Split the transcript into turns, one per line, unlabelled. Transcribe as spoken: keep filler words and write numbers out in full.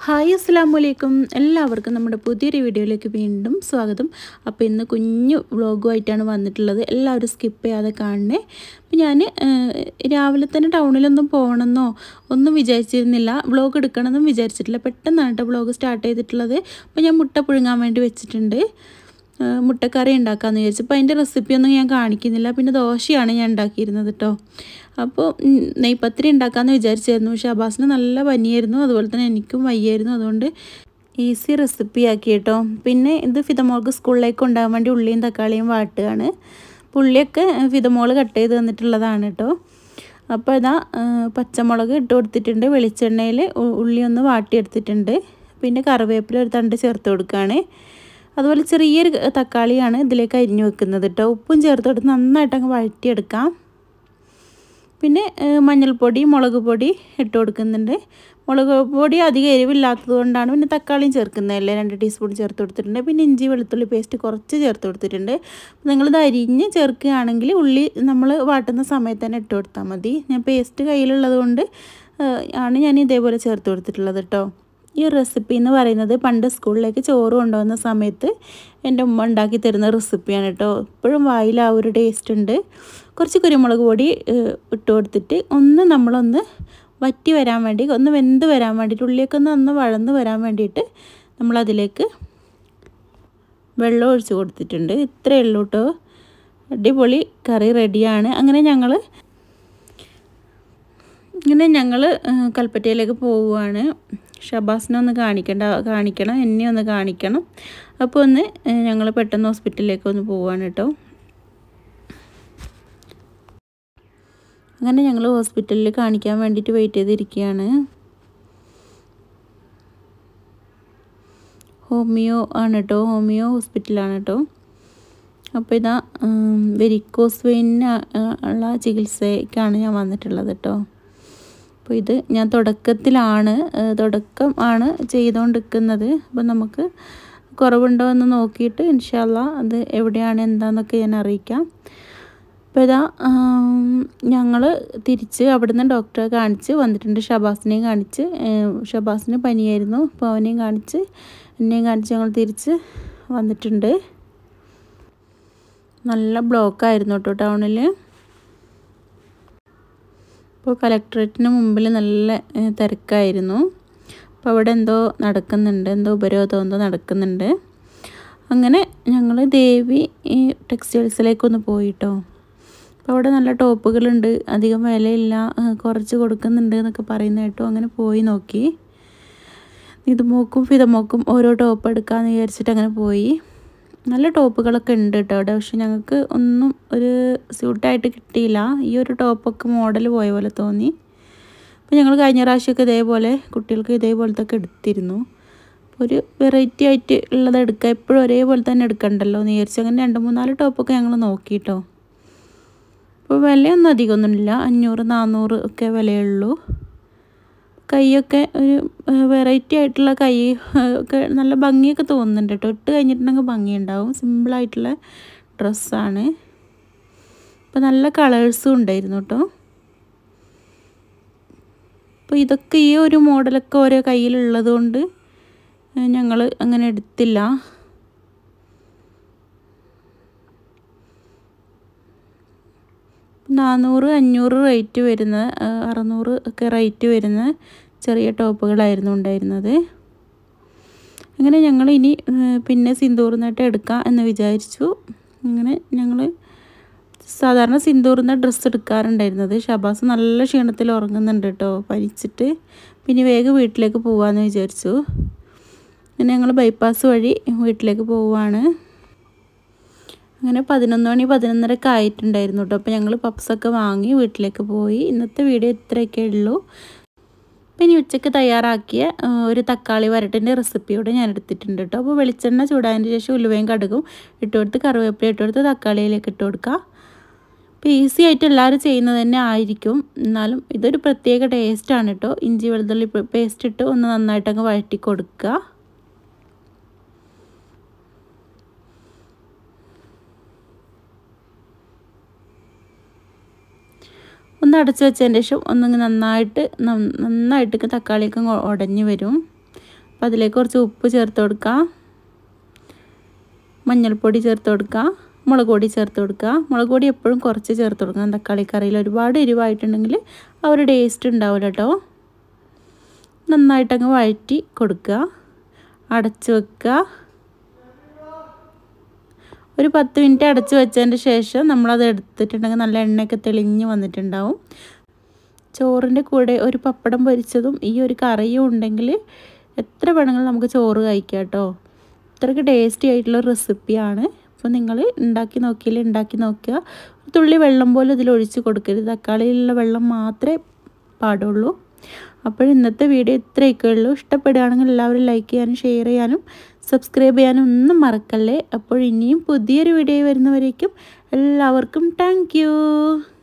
Hi അസ്സലാമു അലൈക്കും എല്ലാവർക്കും നമ്മുടെ പുതിയൊരു വീഡിയോയിലേക്ക് വീണ്ടും സ്വാഗതം. അപ്പോൾ ഇന്ന് കുഞ്ഞു വ്ളോഗുമായിട്ടാണ് വന്നിട്ടുള്ളത്. എല്ലാവരും സ്കിപ്പ് ചെയ്യാതെ കാണണേ. അപ്പോൾ ഞാൻ രാവിലെ തന്നെ ടൗണിലൊന്നും പോകണമെന്നോ ഒന്നും വിചാരിച്ചിരുന്നില്ല, വ്ളോഗ് എടുക്കണമെന്നും വിചാരിച്ചിട്ടില്ല. പെട്ടെന്നാണ് കേട്ടോ വ്ളോഗ് സ്റ്റാർട്ട് ചെയ്തിട്ടുള്ളത്. അപ്പോൾ ഞാൻ മുട്ട പുഴുങ്ങാൻ വേണ്ടി വെച്ചിട്ടുണ്ട്, മുട്ടക്കറി ഉണ്ടാക്കാമെന്ന് വിചാരിച്ചു. അപ്പോൾ അതിൻ്റെ റെസിപ്പിയൊന്നും ഞാൻ കാണിക്കുന്നില്ല. പിന്നെ ദോശയാണ് ഞാൻ ഉണ്ടാക്കിയിരുന്നത് കേട്ടോ. അപ്പോൾ നെയ്പത്തിരി ഉണ്ടാക്കാമെന്ന് വിചാരിച്ചായിരുന്നു. പക്ഷേ അബ്ബാസിന് നല്ല പനിയായിരുന്നു, അതുപോലെ തന്നെ എനിക്കും വയ്യായിരുന്നു. അതുകൊണ്ട് ഈസി റെസിപ്പി ആക്കി കേട്ടോ. പിന്നെ ഇത് ഫിദമോൾക്ക് സ്കൂളിലേക്ക് കൊണ്ടുപോകാൻ വേണ്ടി ഉള്ളിയും തക്കാളിയും വാട്ടുകയാണ്. അപ്പോൾ ഉള്ളിയൊക്കെ ഫിദമോൾ കട്ട് ചെയ്ത് തന്നിട്ടുള്ളതാണ് കേട്ടോ. അപ്പോൾ ഇതാ പച്ചമുളക് ഇട്ട് കൊടുത്തിട്ടുണ്ട്, വെളിച്ചെണ്ണയിൽ ഉള്ളി ഒന്ന് വാട്ടിയെടുത്തിട്ടുണ്ട്. പിന്നെ കറിവേപ്പില ഒരു തണ്ട് ചേർത്ത് കൊടുക്കുകയാണ്. അതുപോലെ ചെറിയൊരു തക്കാളിയാണ് ഇതിലേക്ക് അരിഞ്ഞു വെക്കുന്നത് കേട്ടോ. ഉപ്പും ചേർത്ത് കൊടുത്ത് നന്നായിട്ട് അങ്ങ് വഴറ്റിയെടുക്കാം. പിന്നെ മഞ്ഞൾപ്പൊടി, മുളക് പൊടി ഇട്ട് കൊടുക്കുന്നുണ്ട്. മുളക് പൊടി അധികം എരിവില്ലാത്തത് കൊണ്ടാണ് പിന്നെ തക്കാളിയും ചേർക്കുന്നതല്ലേ, രണ്ട് ടീസ്പൂൺ ചേർത്ത് കൊടുത്തിട്ടുണ്ട്. പിന്നെ ഇഞ്ചി വെളുത്തുള്ളി പേസ്റ്റ് കുറച്ച് ചേർത്ത് കൊടുത്തിട്ടുണ്ട്. നിങ്ങളിത് അരിഞ്ഞ് ചേർക്കുകയാണെങ്കിൽ ഉള്ളി നമ്മൾ വാട്ടുന്ന സമയത്ത് തന്നെ ഇട്ട് കൊടുത്താൽ മതി. ഞാൻ പേസ്റ്റ് കയ്യിലുള്ളത് കൊണ്ട് ആണ് ഞാൻ ഇതേപോലെ ചേർത്ത് കൊടുത്തിട്ടുള്ളത് കേട്ടോ. ഈ റെസിപ്പി എന്ന് പറയുന്നത് പണ്ട് സ്കൂളിലേക്ക് ചോറ് കൊണ്ടുപോകുന്ന സമയത്ത് എൻ്റെ ഉമ്മ ഉണ്ടാക്കി തരുന്ന റെസിപ്പിയാണ് കേട്ടോ. ഇപ്പോഴും വായിൽ ആ ഒരു ടേസ്റ്റ് ഉണ്ട്. കുറച്ച് കുരുമുളക് പൊടി ഇട്ട് കൊടുത്തിട്ട് ഒന്ന് നമ്മളൊന്ന് വറ്റി വരാൻ വേണ്ടി, ഒന്ന് വെന്ത് വരാൻ വേണ്ടിയിട്ട്, ഉള്ളിയൊക്കെ ഒന്ന് ഒന്ന് വഴന്ന് വരാൻ വേണ്ടിയിട്ട് നമ്മളതിലേക്ക് വെള്ളം ഒഴിച്ച് കൊടുത്തിട്ടുണ്ട്. ഇത്രയേ ഉള്ളൂ കേട്ടോ. അടിപൊളി കറി റെഡിയാണ്. അങ്ങനെ ഞങ്ങൾ ഇങ്ങനെ ഞങ്ങൾ കൽപ്പറ്റയിലേക്ക് പോവുകയാണ്. ഷബാസിനെ ഒന്ന് കാണിക്കണ്ട കാണിക്കണം എന്നെ ഒന്ന് കാണിക്കണം. അപ്പോൾ ഒന്ന് ഞങ്ങൾ പെട്ടെന്ന് ഹോസ്പിറ്റലിലേക്ക് ഒന്ന് പോവുകയാണ് കേട്ടോ. അങ്ങനെ ഞങ്ങൾ ഹോസ്പിറ്റലിൽ കാണിക്കാൻ വേണ്ടിയിട്ട് വെയിറ്റ് ചെയ്തിരിക്കുകയാണ്. ഹോമിയോ ആണ് കേട്ടോ, ഹോമിയോ ഹോസ്പിറ്റലാണ് കേട്ടോ. അപ്പോൾ ഇതാ വെരിക്കോസ് വെയിന് ഉള്ള ചികിത്സയ്ക്കാണ് ഞാൻ വന്നിട്ടുള്ളത് കേട്ടോ. അപ്പോൾ ഇത് ഞാൻ തുടക്കത്തിലാണ് തുടക്കം ആണ് ചെയ്തുകൊണ്ടിരിക്കുന്നത്. അപ്പോൾ നമുക്ക് കുറവുണ്ടോ എന്ന് നോക്കിയിട്ട് ഇൻഷാ അല്ലാഹ് അത് എവിടെയാണ് എന്താണെന്നൊക്കെ ഞാൻ അറിയിക്കാം. അപ്പോൾ ഇതാ ഞങ്ങൾ തിരിച്ച് അവിടുന്ന് ഡോക്ടറെ കാണിച്ച് വന്നിട്ടുണ്ട്. ഷബാസിനെയും കാണിച്ച്, ഷബാസിന് പനിയായിരുന്നു, അപ്പോൾ അവനെയും കാണിച്ച് എന്നെയും കാണിച്ച് ഞങ്ങൾ തിരിച്ച് വന്നിട്ടുണ്ട്. നല്ല ബ്ലോക്കായിരുന്നു കേട്ടോ ടൗണിൽ. അപ്പോൾ കലക്ട്രേറ്റിന് മുമ്പിൽ നല്ല തിരക്കായിരുന്നു. അപ്പോൾ അവിടെ എന്തോ നടക്കുന്നുണ്ട്, എന്തോ ഉപരോധം എന്തോ നടക്കുന്നുണ്ട്. അങ്ങനെ ഞങ്ങൾ ദേവി ടെക്സ്റ്റൈൽസിലേക്കൊന്ന് പോയിട്ടോ. അപ്പോൾ അവിടെ നല്ല ടോപ്പുകളുണ്ട്, അധികം വിലയില്ല, കുറച്ച് കൊടുക്കുന്നുണ്ട് എന്നൊക്കെ പറയുന്ന കേട്ടോ. അങ്ങനെ പോയി നോക്കി. ഇതുമോക്കും ഫിദമോക്കും ഓരോ ടോപ്പ് എടുക്കാമെന്ന് വിചാരിച്ചിട്ട് അങ്ങനെ പോയി. നല്ല ടോപ്പുകളൊക്കെ ഉണ്ട് കേട്ടോ അവിടെ. പക്ഷെ ഞങ്ങൾക്ക് ഒന്നും ഒരു സ്യൂട്ടായിട്ട് കിട്ടിയില്ല. ഈ ഒരു ടോപ്പൊക്കെ മോഡൽ പോയ പോലെ തോന്നി. അപ്പോൾ ഞങ്ങൾ കഴിഞ്ഞ പ്രാവശ്യമൊക്കെ ഇതേപോലെ കുട്ടികൾക്ക് ഇതേപോലത്തെ ഒക്കെ എടുത്തിരുന്നു. അപ്പോൾ ഒരു വെറൈറ്റി ആയിട്ട് ഉള്ളത് എടുക്കുക, എപ്പോഴും ഒരേപോലെ തന്നെ എടുക്കണ്ടല്ലോ എന്ന് വിചാരിച്ചു. അങ്ങനെ രണ്ട് മൂന്നാല് ടോപ്പൊക്കെ ഞങ്ങൾ നോക്കിയിട്ടോ. അപ്പോൾ വിലയൊന്നും അധികമൊന്നുമില്ല, അഞ്ഞൂറ് നാന്നൂറ് ഒക്കെ വിലയുള്ളൂ. കൈയൊക്കെ ഒരു വെറൈറ്റി ആയിട്ടുള്ള കൈ ഒക്കെ നല്ല ഭംഗിയൊക്കെ തോന്നുന്നുണ്ട് കേട്ടോ. ഇട്ട് കഴിഞ്ഞിട്ടുണ്ടെങ്കിൽ ഭംഗിയുണ്ടാവും. സിമ്പിളായിട്ടുള്ള ഡ്രസ്സാണ്. അപ്പോൾ നല്ല കളേഴ്സും ഉണ്ടായിരുന്നു കേട്ടോ. അപ്പോൾ ഇതൊക്കെ ഈ ഒരു മോഡലൊക്കെ ഓരോ കയ്യിലുള്ളത് കൊണ്ട് ഞങ്ങൾ അങ്ങനെ എടുത്തില്ല. നാനൂറ് അഞ്ഞൂറ് റേറ്റ് വരുന്ന, അറുന്നൂറ് ഒക്കെ റേറ്റ് വരുന്ന ചെറിയ ടോപ്പുകളായിരുന്നു ഉണ്ടായിരുന്നത്. അങ്ങനെ ഞങ്ങൾ ഇനി പിന്നെ സിന്ദൂർന്നിട്ട് എടുക്കാം എന്ന് വിചാരിച്ചു. അങ്ങനെ ഞങ്ങൾ സാധാരണ സിന്ദൂർന്ന ഡ്രസ്സ് എടുക്കാറുണ്ടായിരുന്നത്. ഷബാസ് നല്ല ക്ഷീണത്തിൽ ഉറങ്ങുന്നുണ്ട് കേട്ടോ, പനിച്ചിട്ട്. പിന്നെ വേഗം വീട്ടിലേക്ക് പോകാമെന്ന് വിചാരിച്ചു. അങ്ങനെ ഞങ്ങൾ ബൈപ്പാസ് വഴി വീട്ടിലേക്ക് പോവുകയാണ്. അങ്ങനെ പതിനൊന്ന് മണി പതിനൊന്നരക്കെ ആയിട്ടുണ്ടായിരുന്നു കേട്ടോ. അപ്പോൾ ഞങ്ങൾ പപ്സൊക്കെ വാങ്ങി വീട്ടിലേക്ക് പോയി. ഇന്നത്തെ വീഡിയോ ഇത്രയൊക്കെ ഉള്ളൂ. പിന്നെ ഉച്ചയ്ക്ക് തയ്യാറാക്കിയ ഒരു തക്കാളി വരട്ടിൻ്റെ റെസിപ്പിയോടെ ഞാൻ എടുത്തിട്ടുണ്ട് കേട്ടോ. അപ്പോൾ വെളിച്ചെണ്ണ ചൂടായതിന് ശേഷം ഉലുവയും കടുകും ഇട്ട് കൊടുത്ത് കറിവേപ്പില ഇട്ട് കൊടുത്ത് തക്കാളിയിലേക്ക് ഇട്ട് കൊടുക്കുക. അപ്പോൾ ഈസി ആയിട്ട് എല്ലാവരും ചെയ്യുന്നത് തന്നെ ആയിരിക്കും, എന്നാലും ഇതൊരു പ്രത്യേക ടേസ്റ്റാണ് കേട്ടോ. ഇഞ്ചി വെളുത്തുള്ളി പേസ്റ്റ് ഇട്ട് ഒന്ന് നന്നായിട്ടങ്ങ് വഴറ്റി കൊടുക്കുക. ഒന്ന് അടച്ചു വെച്ചതിന് ശേഷം ഒന്നിങ്ങ് നന്നായിട്ട് നന്നായിട്ട് തക്കാളിയൊക്കെ ഉടഞ്ഞ് വരും. അപ്പോൾ അതിലേക്ക് കുറച്ച് ഉപ്പ് ചേർത്ത് കൊടുക്കാം, മഞ്ഞൾപ്പൊടി ചേർത്ത് കൊടുക്കുക, മുളക് പൊടി ചേർത്ത് കൊടുക്കുക. മുളക് പൊടി എപ്പോഴും കുറച്ച് ചേർത്ത് കൊടുക്കണം. തക്കാളി കറിയിൽ ഒരുപാട് എരിവായിട്ടുണ്ടെങ്കിൽ ആ ഒരു ടേസ്റ്റ് ഉണ്ടാവില്ല കേട്ടോ. നന്നായിട്ടങ്ങ് വഴറ്റി കൊടുക്കുക, അടച്ച് വെക്കുക. ഒരു പത്ത് മിനിറ്റ് അടച്ച് വെച്ചതിൻ്റെ ശേഷം നമ്മളത് എടുത്തിട്ടുണ്ടെങ്കിൽ നല്ല എണ്ണയൊക്കെ തെളിഞ്ഞ് വന്നിട്ടുണ്ടാവും. ചോറിൻ്റെ കൂടെ ഒരു പപ്പടം പൊരിച്ചതും ഈ ഒരു കറിയും ഉണ്ടെങ്കിൽ എത്ര വേണമെങ്കിലും നമുക്ക് ചോറ് കഴിക്കാം കേട്ടോ. ഇത്രയ്ക്ക് ടേസ്റ്റി ആയിട്ടുള്ള റെസിപ്പിയാണ്. അപ്പോൾ നിങ്ങൾ ഉണ്ടാക്കി നോക്കിയില്ല ഉണ്ടാക്കി നോക്കുക. ഒരു തുള്ളി വെള്ളം പോലും ഇതിൽ ഒഴിച്ച് കൊടുക്കരുത്, തക്കാളിയിലുള്ള വെള്ളം മാത്രമേ പാടുള്ളൂ. അപ്പോൾ ഇന്നത്തെ വീഡിയോ ഇത്രയൊക്കെ ഉള്ളൂ. ഇഷ്ടപ്പെടുകയാണെങ്കിൽ എല്ലാവരും ലൈക്ക് ചെയ്യാനും ഷെയർ ചെയ്യാനും സബ്സ്ക്രൈബ് ചെയ്യാനും ഒന്നും മറക്കല്ലേ. അപ്പോൾ ഇനിയും പുതിയൊരു വീഡിയോ വരുന്നവരേക്കും എല്ലാവർക്കും താങ്ക് യു.